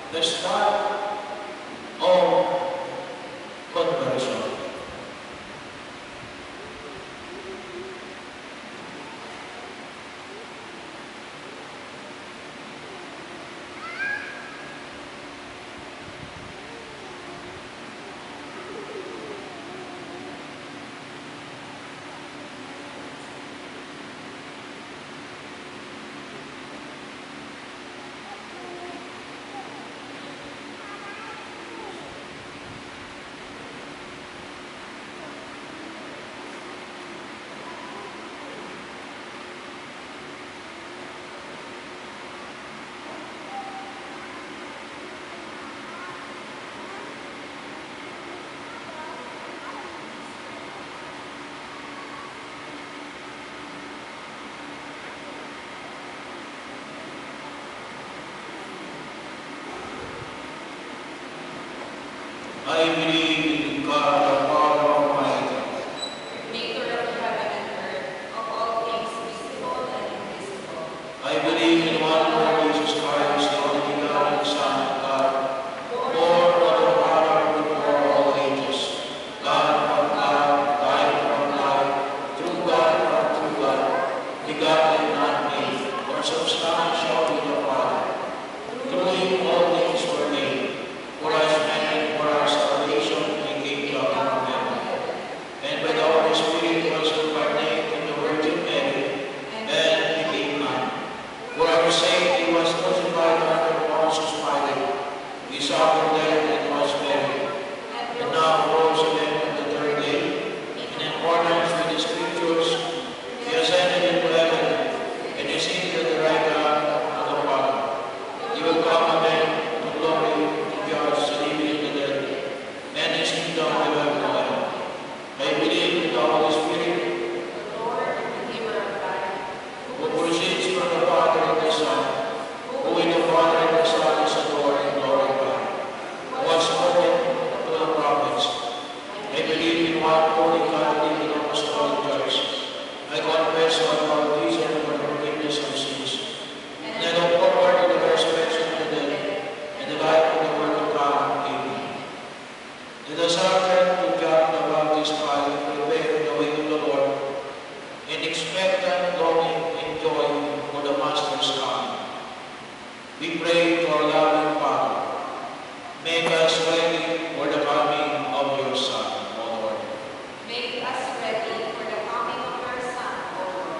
the start of conversion. I believe in God, the Father Almighty, maker of heaven and earth, of all things visible and invisible. I believe in one Lord Jesus Christ, the only begotten Son of God, born of the Father before all ages, God of God, light of light, true God of true God, begotten, not made, or substantial with the Father. Through him all things were made. For us and for our salvation he came down from heaven, and by the Holy Spirit was incarnate in the Virgin Mary, and became man. For our sake he was crucified under Pontius Pilate. He suffered death and was buried, and now rose again on the third day, and in accordance with the Scriptures, he ascended into heaven, and is seated at the right hand of the Father. He will come again to glory, to judge the living and the dead, and his kingdom will have no end. I believe in the Holy Spirit, The Lord and giver of life, who proceeds from the Father and the Son, who with the Father and the Son is adored and glorified, who has spoken to the prophets. I believe in one holy Catholic and Apostolic Church. I confess one baptism for the forgiveness of sins, and I look forward to the resurrection of the dead and the life of the world to come. Amen. Let us hearken to John the Baptist while prepare the way of the Lord, and expectant longing and joy for the Master's coming. We pray to our loving Father, make us ready for the coming of your Son, O Lord. make us ready for the coming of your Son, O Lord.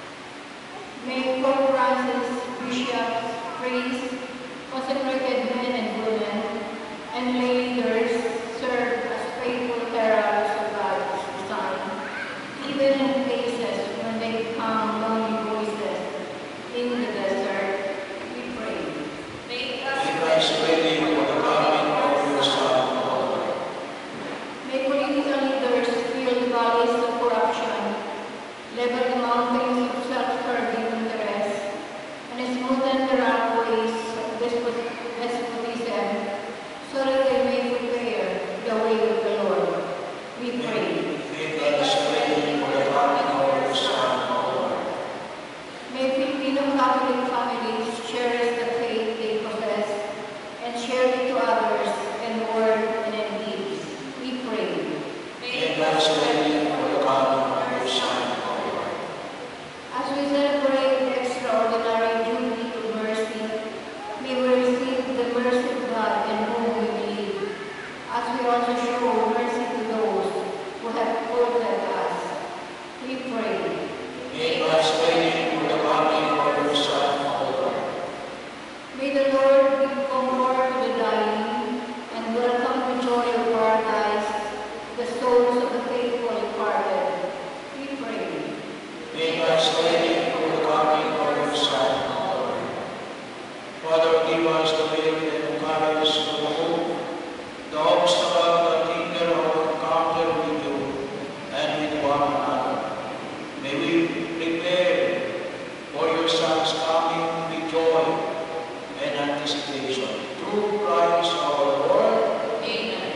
May Pope Francis, bishops, priests, consecrated men and women, and lay leaders serve as faithful heralds of God's design, even in cases when they become lonely voices in the desert. We pray. Make us Make us ready for the coming of your Son, O Lord. May political leaders fill the valleys of corruption, level the mountains of self-serving interests, and smoothen the rough ways of despotism, so that they may prepare the way of the Lord. We pray. Make us ready for the coming of your Son, O Lord. May Filipino Catholic families cherish the faith they possess and share it to others in word and in deeds. We pray. Make us ready for the coming of your Son, O Lord. As we celebrate the extraordinary Jubilee of mercy, may we receive the mercy of God in whom we believe, as we also show mercy to those who have faulted us. We pray. Make us ready for the coming of your Son, O Lord. May the Lord give comfort to the dying and welcome the joy of paradise the souls of the faithful departed. We pray. Make us ready for the coming of your Son, O Lord. Father, give us the faith and courage to hope, the obstacle that hinder our encounter with you and with one another. May we prepare for your Son's coming with joy and anticipation. Through Christ our Lord. Amen.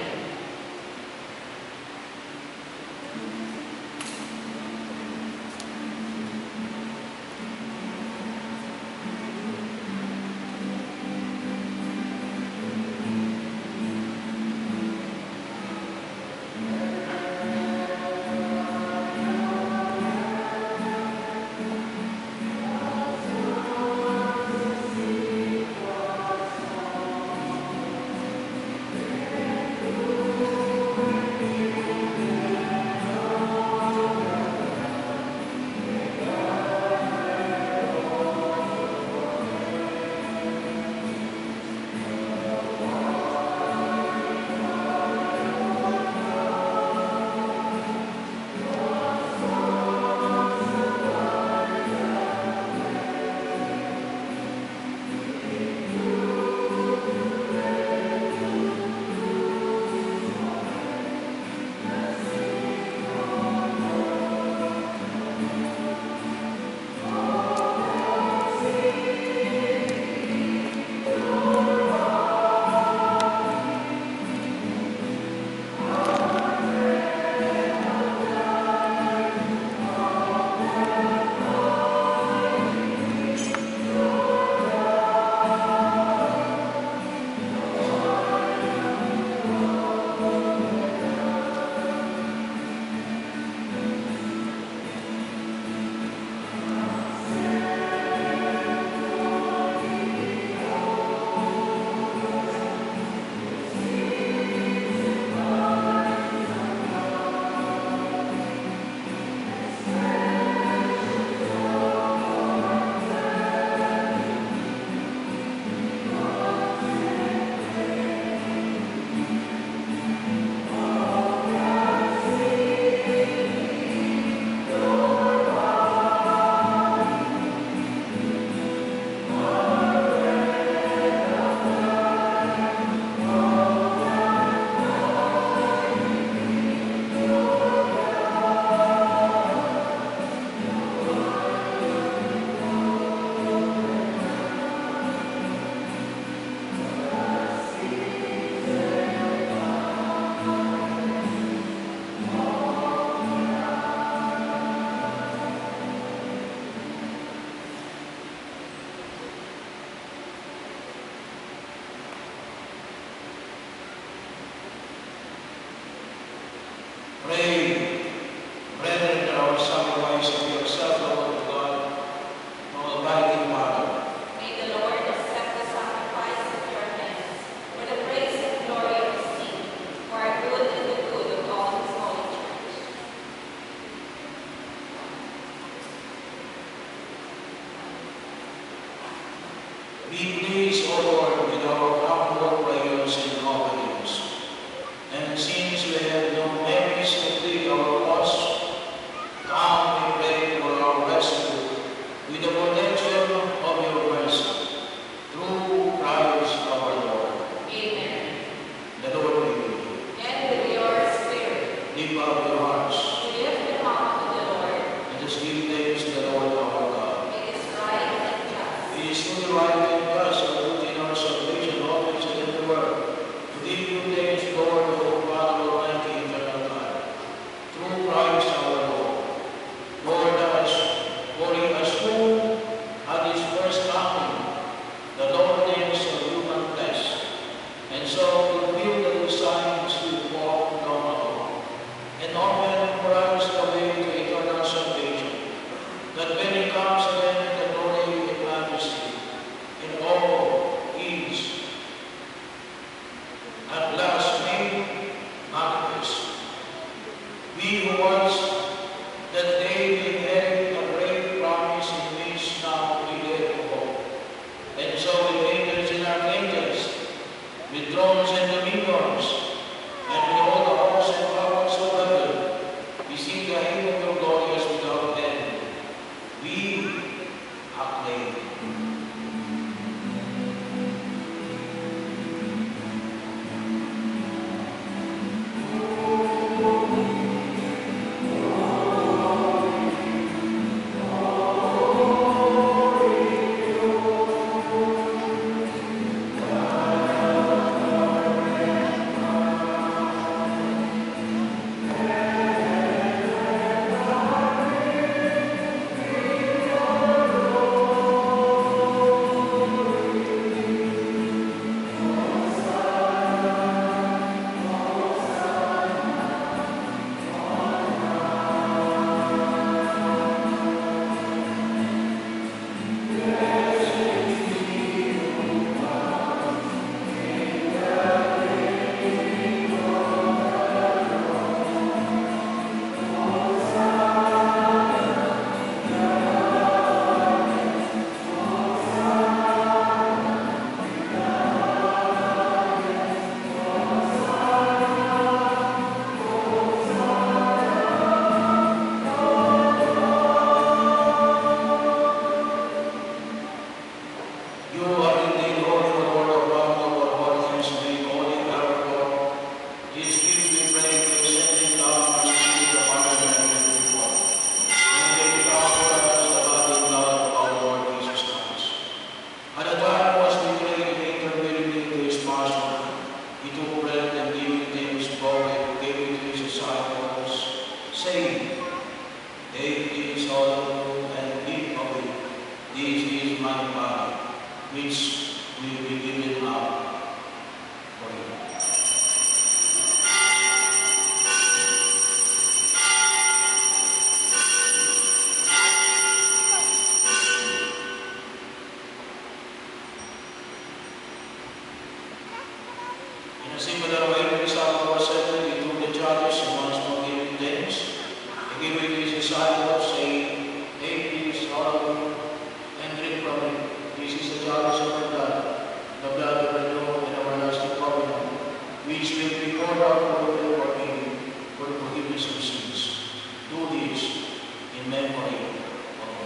In a similar way, we saw our assembly, he took the judges and once more gave thanks. He gave it to his disciples, saying, "Take this, all of you, and drink from it. This is the judges of my blood, the blood of the new and everlasting covenant, which will be poured out for you and for me for the forgiveness of sins. Do this in memory of me."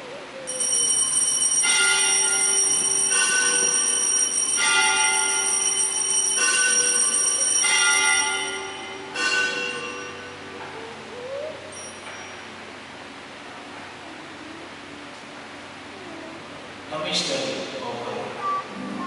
A mystery of faith.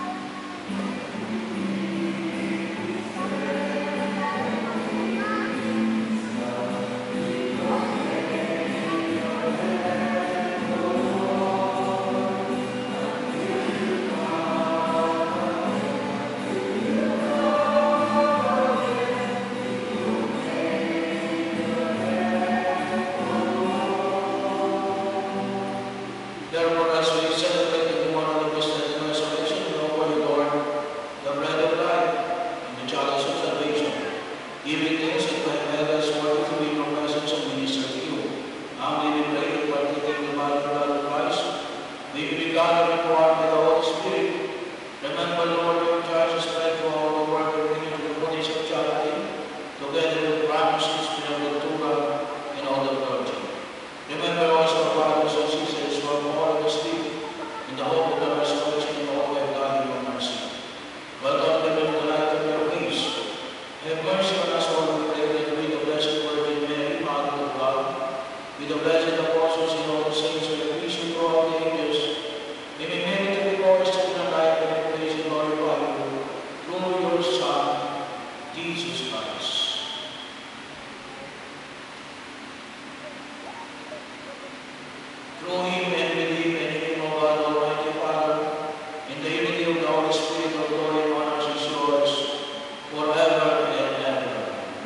Therefore, as we celebrate the memorial of His death and resurrection, we offer you, Lord, the bread of life and the chalice of salvation, giving thanks that you have made us worthy to be in your presence and minister to you. Humbly we pray that partaking the body and blood of Christ, may you be gathered into one by the Holy Spirit. Remember, Lord, your church is spread throughout the world, bringing to the bodies of charity, together with promises, Pinagultura, and all the clergy. Remember also our brothers and sisters who are fallen asleep in the hope of the resurrection and all have died in your mercy. Welcome them into the light of your peace. Have mercy on us all, we pray, that with the Blessed Virgin Mary, Mother of God, with the blessed apostles and all the saints, with the peace and all the angels, may we merit to be glorious in the life and praise and glorify you through your Son, Jesus Christ. Through him and with him and in him, O God, Almighty Father, in the unity of the Holy Spirit, of glory and honor is yours, forever and ever.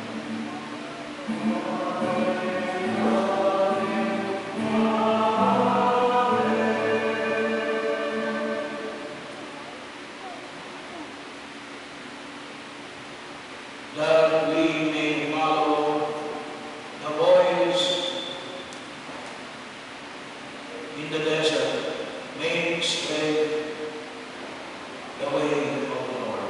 That we may follow the voice in the desert, make straight the way of the Lord.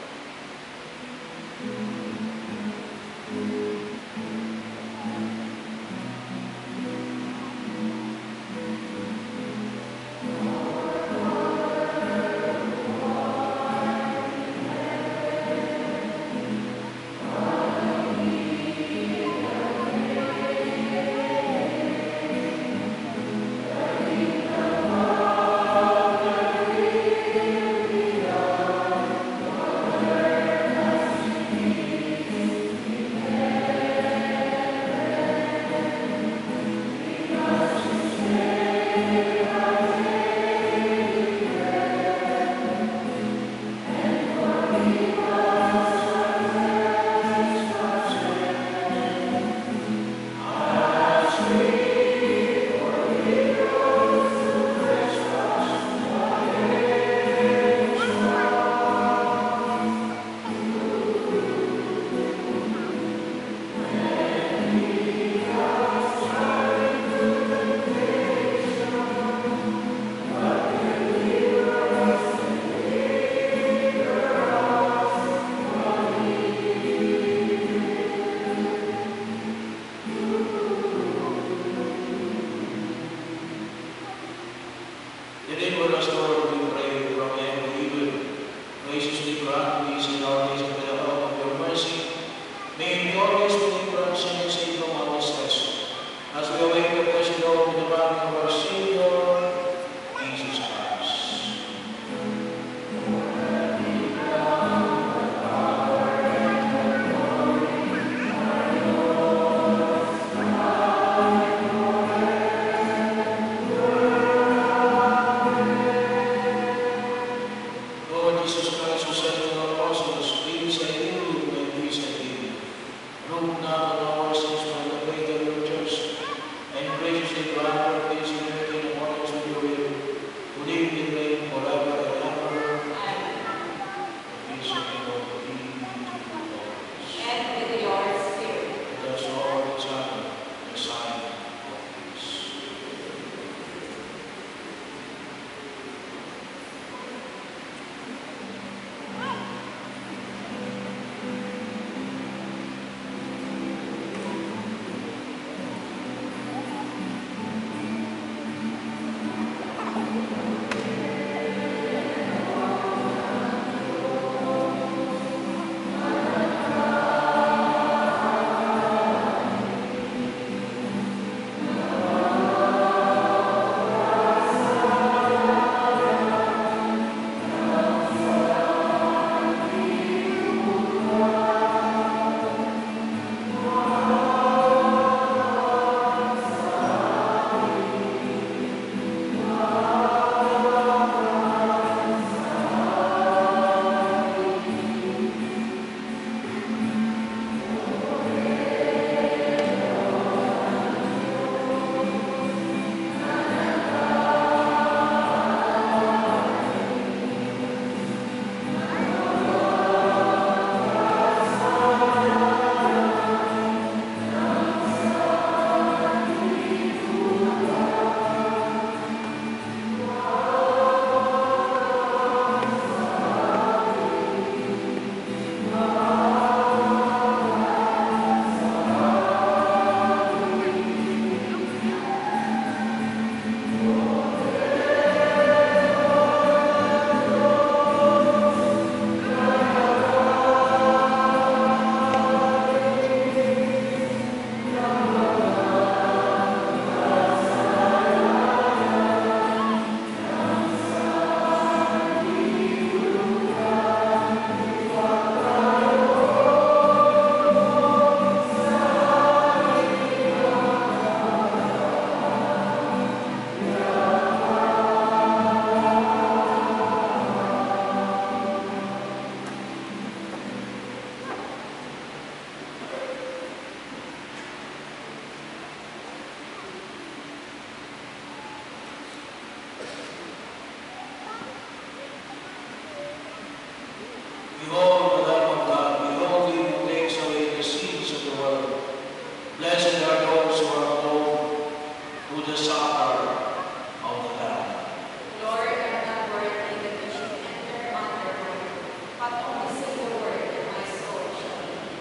Deliver us, Lord, we pray, from every evil. Graciously grant these in our days by the help of your mercy. May we always be from sin and safe from all distress, as we await the blessed Lord with the coming of our Savior, Jesus Christ. Lord Jesus Christ, who said to the apostles, "Peace I give you, my peace I give you. Look not on our sins, but the faith of your church, and graciously grant our peace and unity in accordance with your will, who live and reign forever and ever." The peace of the Lord be Behold the Lamb of God, behold him who takes away the sins of the world. Blessed are those who are called to the supper of the Lamb. Lord, I am not worthy that you should enter under my roof, but only say the word, and my soul shall be healed.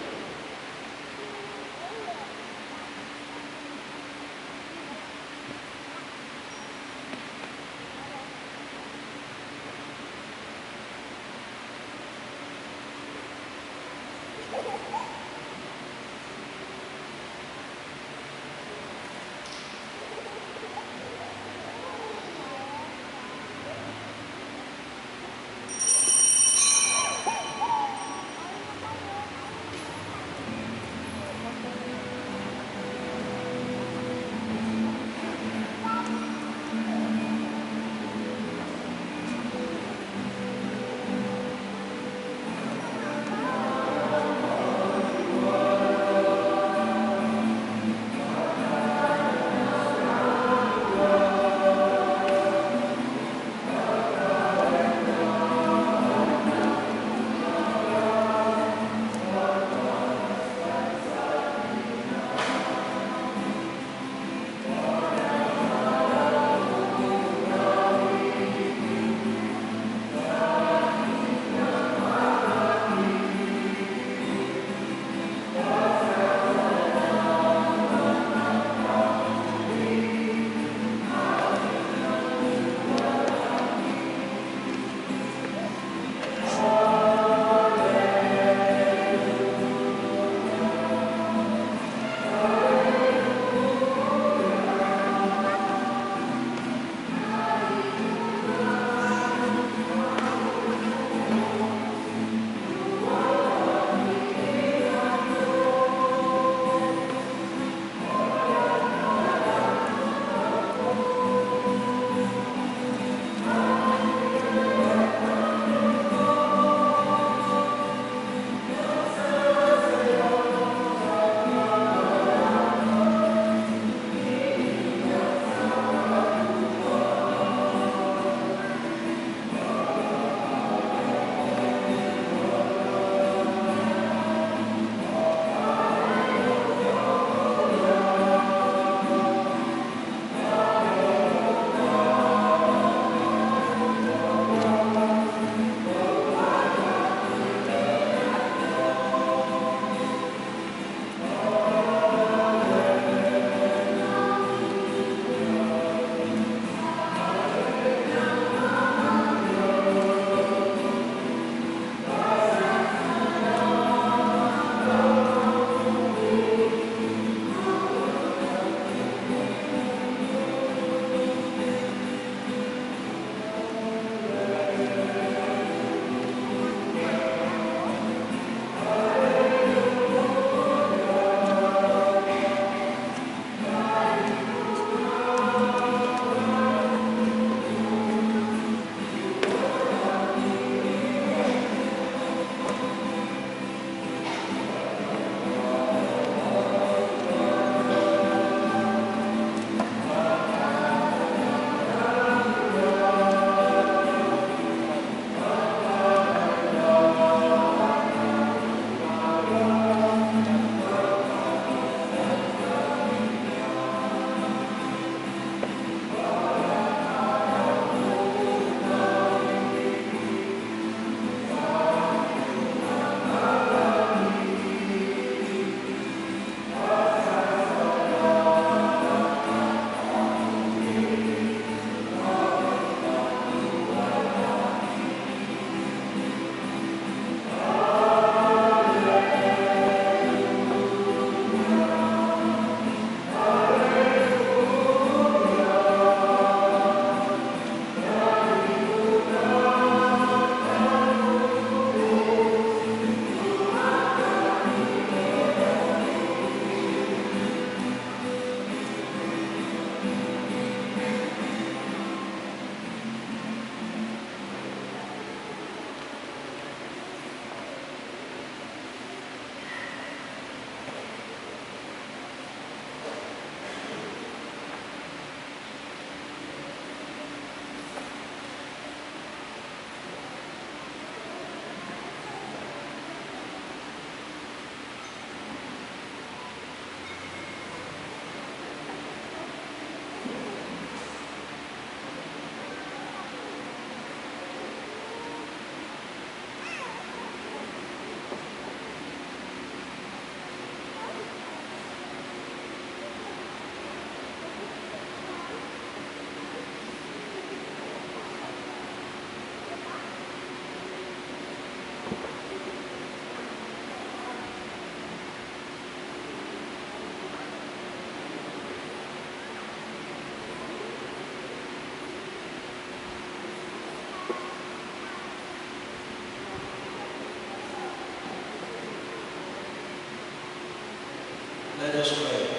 Let us pray.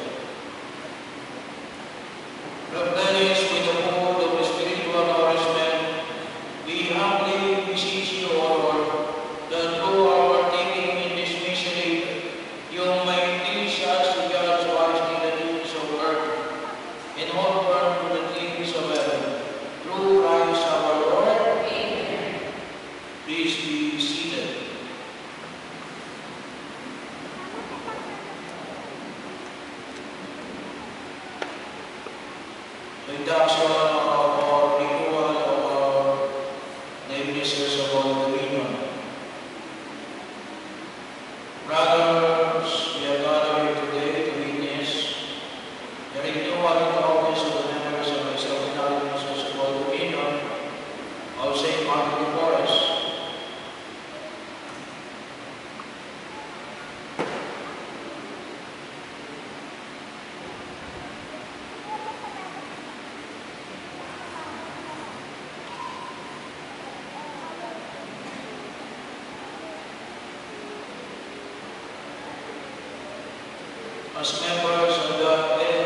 Replenished with the food of spiritual nourishment, we humbly beseech you, O Lord, that through our partaking in this mystery, you may teach us to judge wisely the things of earth and hold firm to the things of heaven. Through Christ our Lord. Amen. Please be seated. The induction of our renewal of our ministers of all dominion. Brothers, we are gathered here today to witness the renewal in the office of the members of the seminary ministers of all dominion of St. Martin de Porres. As members of the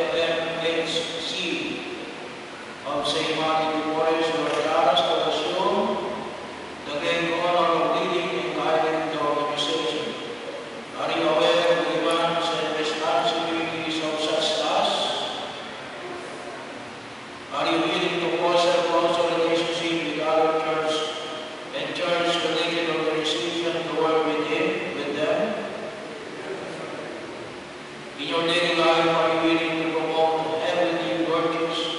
LMHC of St. Martin de Porres, you are asked to assume the great honor of leading and guiding the organization. Are you aware of the demands and responsibilities of such tasks? Are you willing to foster close relationship with other church and church-related organizations to work with them? In your daily life, are you willing to promote heavenly virtues?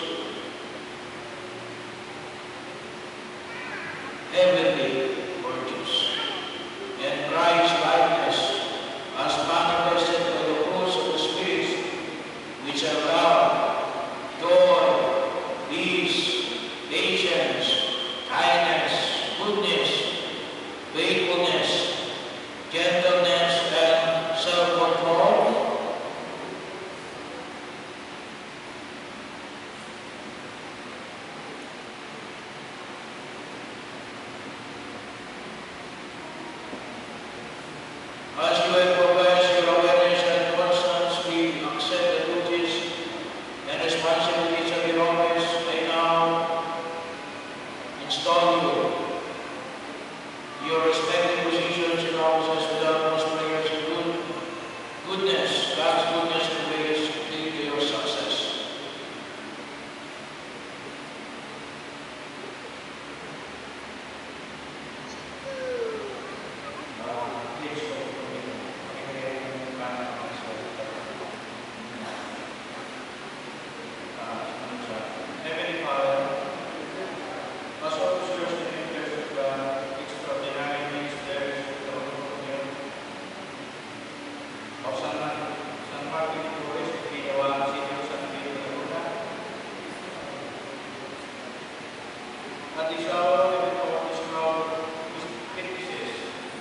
And Christ's likeness as manifested by the fruits of the Spirit, which are love, joy, peace, patience, kindness, goodness, faithfulness, gentleness, and self-control? As you have professed your awareness and constantly accept the duties and responsibilities of your office, I now install you your respective positions and offices without most prayers and goodness, God's goodness and grace lead to your success. Heavenly Father, as officers and members of the extraordinary ministers of the Union of San Martin de Porres, Ginawa, City of San Pedro, Laguna, at this hour, we report this crowd witnesses.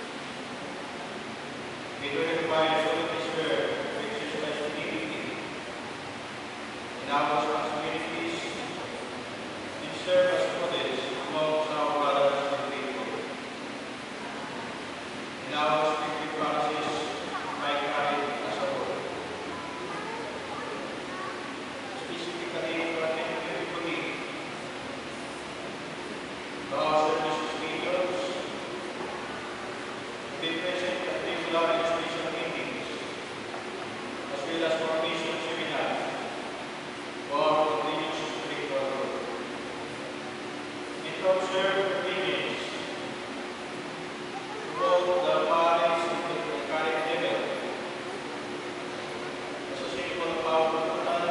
We do require solemnly swear to exercise dignity in our responsibilities and serve as models amongst our brothers and people. In our respective parishes, by carried as a whole. Specifically, to attend carefully to our services videos, to be present at regular and special meetings, as well as formation seminars for the religious spiritual growth. And to observe obedience to both the parents and the current level as a symbol of our total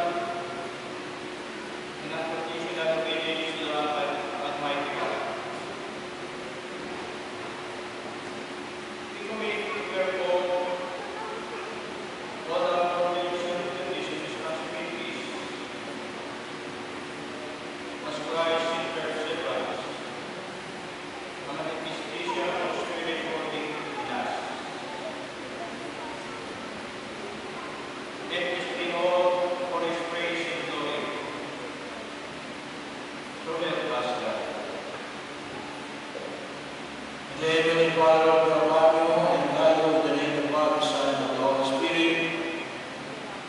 and unconditional obedience to the Almighty God. We commit therefore all our obligations, conditions, and responsibilities as Christ in perseverance, a manifestation of Spirit working in us. Let this be all for His praise and glory. So help us, God. The Heavenly Father, we love you and guide you in the name of the Father, Son, and the Holy Spirit.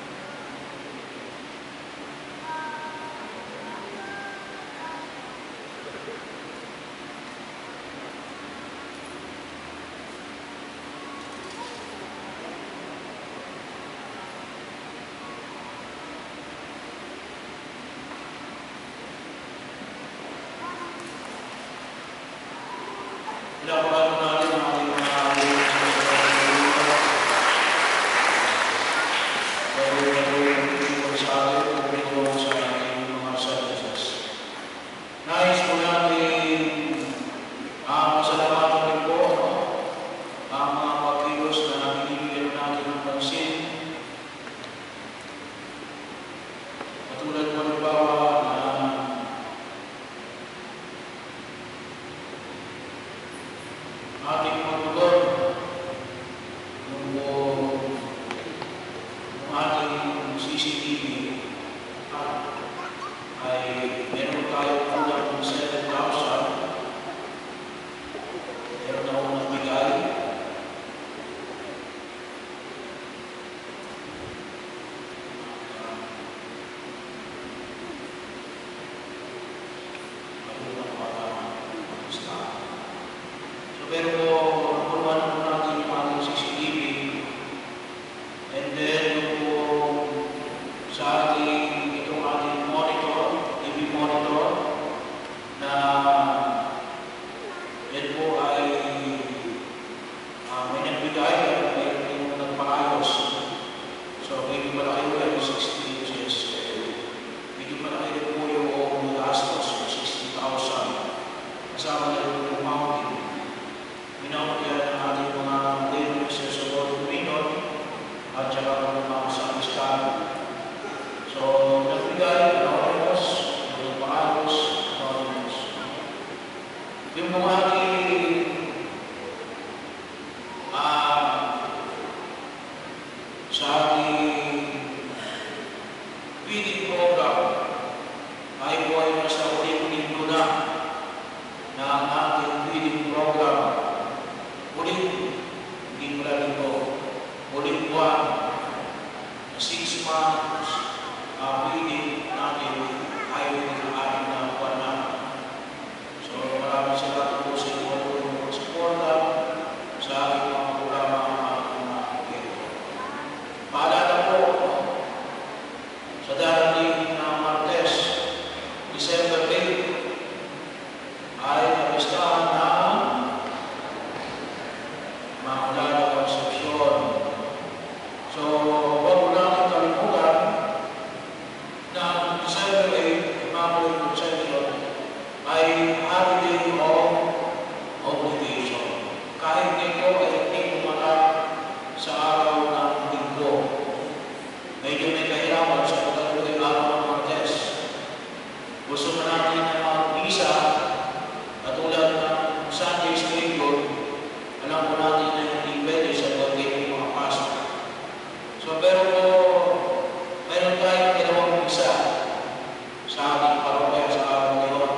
Immaculada Concepcion. So, huwag mo namin kalimutan na December 8, Immaculate Concepcion, ay holiday of obligation. Kahit ito ay hindi pumatak sa araw ng linggo. Medyo may kahirapan sa pagkatuloy araw ng Martes. Gusto na natin na mag-isa, katulad ng Sunday schedule, alam ko natin na hindi pwede sa pagkain ng mga pasok. So, pero mayroon tayong dalawang isa sa ating parokya sa araw ngayon.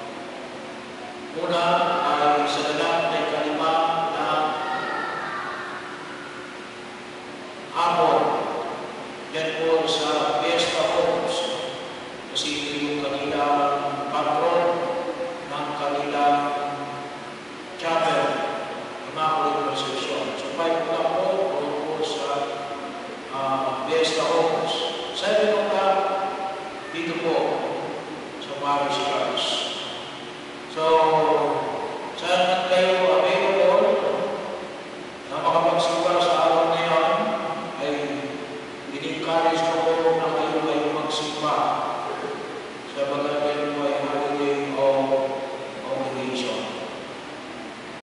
Una ay sa lalaki na ikalima na hapon. Yan po sa Fiesta Homes. Kasi ito yung kanilang patron ng kanilang chapel, Immaculate Concepcion. So, 5 o'clock po sa Fiesta Homes. 7 o'clock dito po sa Parish Church. So,